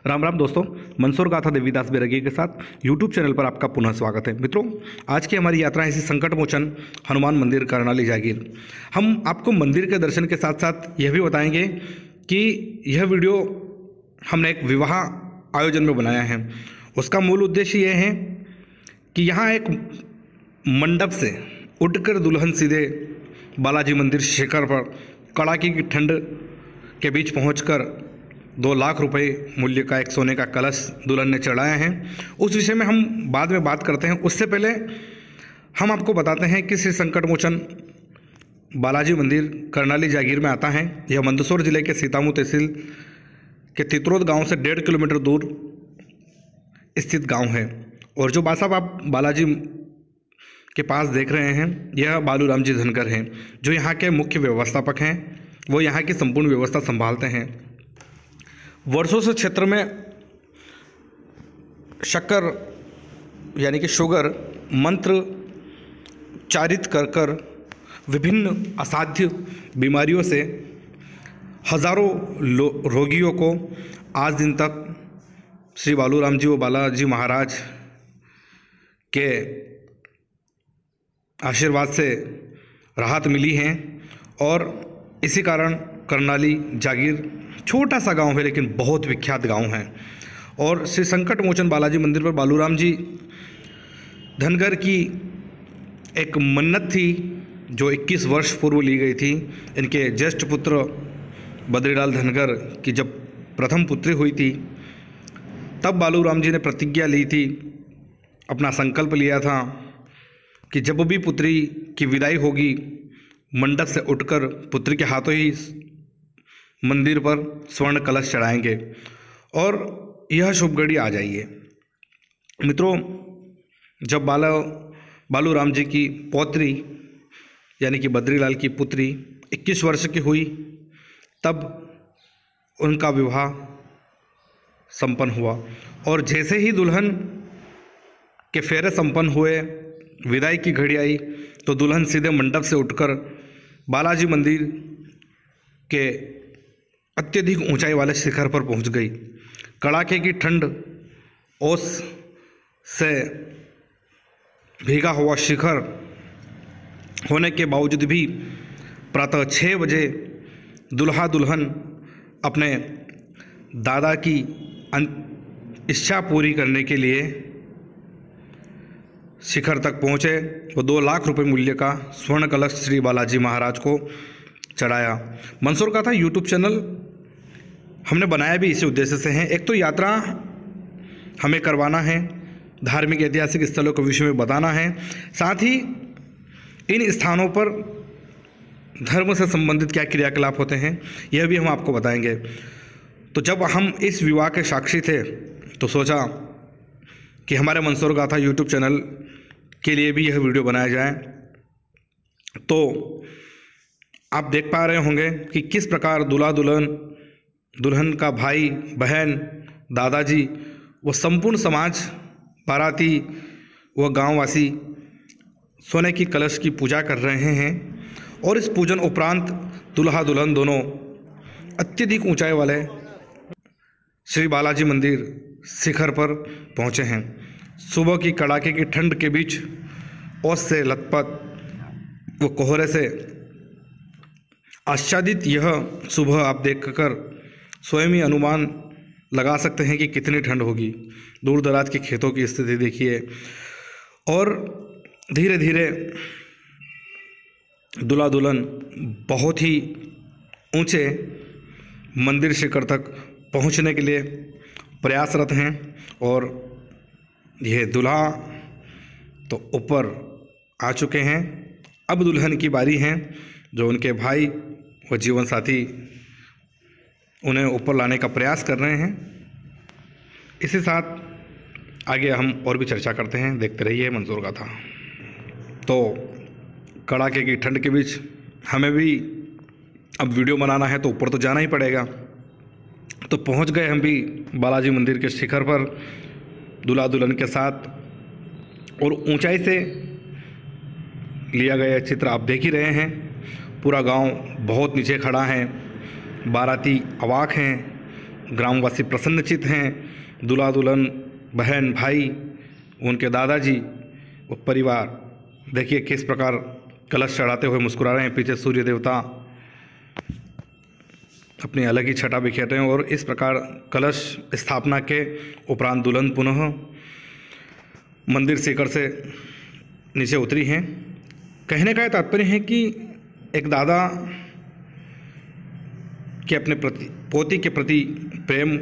राम राम दोस्तों, मंसूर गाथा देवीदास बैरागी के साथ यूट्यूब चैनल पर आपका पुनः स्वागत है। मित्रों, आज की हमारी यात्रा है इसी संकट मोचन हनुमान मंदिर करनाली जागीर। हम आपको मंदिर के दर्शन के साथ साथ यह भी बताएंगे कि यह वीडियो हमने एक विवाह आयोजन में बनाया है। उसका मूल उद्देश्य यह है कि यहाँ एक मंडप से उठकर दुल्हन सीधे बालाजी मंदिर शिखर पर कड़ाके की ठंड के बीच पहुंचकर 2 लाख रुपए मूल्य का एक सोने का कलश दुल्हन ने चढ़ाया है। उस विषय में हम बाद में बात करते हैं। उससे पहले हम आपको बताते हैं कि श्री संकट मोचन बालाजी मंदिर करनाली जागीर में आता है। यह मंदसौर जिले के सीतामऊ तहसील के तित्रोद गांव से 1.5 किलोमीटर दूर स्थित गांव है। और जो बासाब आप बालाजी के पास देख रहे हैं, यह बालूराम जी धनगर हैं, जो यहाँ के मुख्य व्यवस्थापक हैं। वो यहाँ की संपूर्ण व्यवस्था संभालते हैं। वर्षों से क्षेत्र में शक्कर यानी कि शुगर मंत्र चारित कर विभिन्न असाध्य बीमारियों से हजारों रोगियों को आज दिन तक श्री बालूराम जी व बालाजी महाराज के आशीर्वाद से राहत मिली है। और इसी कारण करनाली जागीर छोटा सा गांव है, लेकिन बहुत विख्यात गांव है। और श्री संकट मोचन बालाजी मंदिर पर बालूराम जी धनगर की एक मन्नत थी, जो 21 वर्ष पूर्व ली गई थी। इनके ज्येष्ठ पुत्र बद्रीलाल धनगर की जब प्रथम पुत्री हुई थी, तब बालूराम जी ने प्रतिज्ञा ली थी, अपना संकल्प लिया था कि जब भी पुत्री की विदाई होगी, मंडप से उठकर पुत्री के हाथों ही मंदिर पर स्वर्ण कलश चढ़ाएंगे और यह शुभ घड़ी आ जाइए। मित्रों, जब बालूराम जी की पौत्री यानी कि बद्रीलाल की पुत्री 21 वर्ष की हुई, तब उनका विवाह संपन्न हुआ। और जैसे ही दुल्हन के फेरे संपन्न हुए, विदाई की घड़ी आई, तो दुल्हन सीधे मंडप से उठकर बालाजी मंदिर के अत्यधिक ऊंचाई वाले शिखर पर पहुंच गई। कड़ाके की ठंड ओस से भीगा हुआ शिखर होने के बावजूद भी प्रातः 6 बजे दुल्हा दुल्हन अपने दादा की इच्छा पूरी करने के लिए शिखर तक पहुँचे। वो 2 लाख रुपए मूल्य का स्वर्ण कलश श्री बालाजी महाराज को चढ़ाया। मंसूर गाथा यूट्यूब चैनल हमने बनाया भी इसी उद्देश्य से है। एक तो यात्रा हमें करवाना है, धार्मिक ऐतिहासिक स्थलों के विषय में बताना है, साथ ही इन स्थानों पर धर्म से संबंधित क्या क्रियाकलाप होते हैं यह भी हम आपको बताएंगे। तो जब हम इस विवाह के साक्षी थे, तो सोचा कि हमारे मंसूर गाथा यूट्यूब चैनल के लिए भी यह वीडियो बनाया जाए। तो आप देख पा रहे होंगे कि किस प्रकार दूल्हा दुल्हन का भाई बहन दादाजी व संपूर्ण समाज, बाराती व गांववासी सोने की कलश की पूजा कर रहे हैं। और इस पूजन उपरांत दूल्हा दुल्हन दोनों अत्यधिक ऊंचाई वाले श्री बालाजी मंदिर शिखर पर पहुंचे हैं। सुबह की कड़ाके की ठंड के बीच ओस से लथपथ व कोहरे से आच्छादित यह सुबह आप देखकर स्वयं ही अनुमान लगा सकते हैं कि कितनी ठंड होगी। दूर दराज के खेतों की स्थिति देखिए। और धीरे धीरे दूल्हा दुल्हन बहुत ही ऊंचे मंदिर शिखर तक पहुंचने के लिए प्रयासरत हैं। और यह दूल्हा तो ऊपर आ चुके हैं। अब दुल्हन की बारी है, जो उनके भाई व जीवन साथी उन्हें ऊपर लाने का प्रयास कर रहे हैं। इसी साथ आगे हम और भी चर्चा करते हैं। देखते रहिए मंसूर गाथा। तो कड़ाके की ठंड के बीच हमें भी अब वीडियो बनाना है, तो ऊपर तो जाना ही पड़ेगा। तो पहुंच गए हम भी बालाजी मंदिर के शिखर पर दूल्हा दुल्हन के साथ। और ऊंचाई से लिया गया चित्र आप देख ही रहे हैं। पूरा गांव बहुत नीचे खड़ा है, बाराती अवाक हैं, ग्रामवासी प्रसन्नचित हैं। दूल्हा दुल्हन, बहन, भाई, उनके दादाजी, वो परिवार देखिए किस प्रकार कलश चढ़ाते हुए मुस्कुरा रहे हैं। पीछे सूर्य देवता अपनी अलग ही छटा बिखेर रहे हैं और इस प्रकार कलश स्थापना के उपरांत दुल्हन पुनः मंदिर शिखर से नीचे उतरी हैं। कहने का तात्पर्य है कि एक दादा के अपने प्रति, पोती के प्रति प्रेम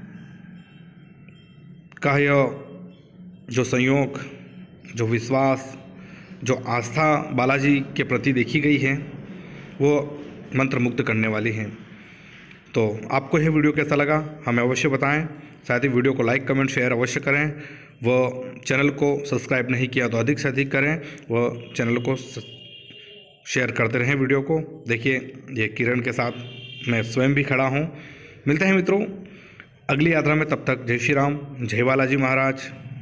का यह जो संयोग, जो विश्वास, जो आस्था बालाजी के प्रति देखी गई है, वो मंत्रमुग्ध करने वाली है। तो आपको यह वीडियो कैसा लगा हमें अवश्य बताएं। साथ ही वीडियो को लाइक, कमेंट, शेयर अवश्य करें। व चैनल को सब्सक्राइब नहीं किया तो अधिक से अधिक करें। व चैनल को शेयर करते रहें वीडियो को। देखिए ये किरण के साथ मैं स्वयं भी खड़ा हूँ। मिलते हैं मित्रों अगली यात्रा में, तब तक जय श्री राम, जय बालाजी महाराज।